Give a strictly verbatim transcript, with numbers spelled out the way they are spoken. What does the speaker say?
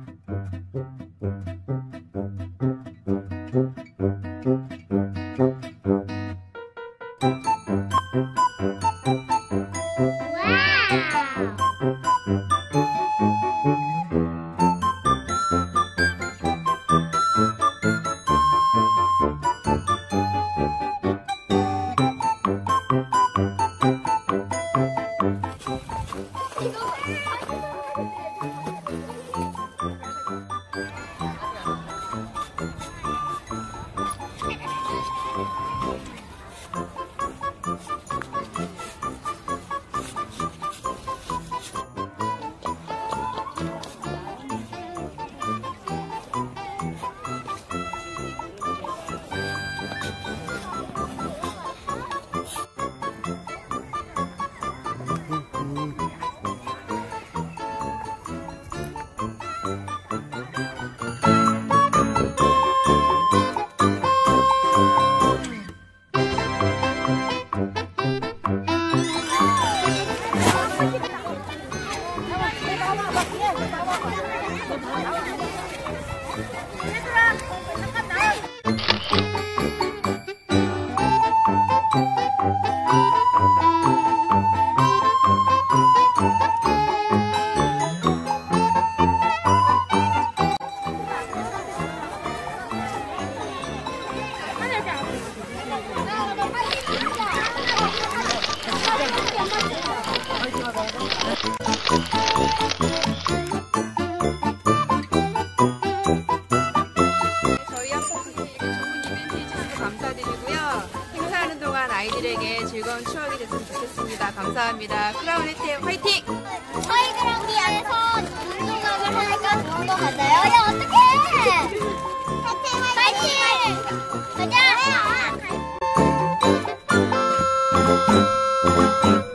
저희 학교 선생님이 좋은 이벤트 해주셔서 감사드리고요. 행사하는 동안 아이들에게 즐거운 추억이 됐으면 좋겠습니다. 감사합니다. 크라운 혜택 화이팅! 저희 그럼 이 안에서 운동을 하니까 좋은 것 같아요. 야, 어떡해! 파이팅! 파이팅! 가자!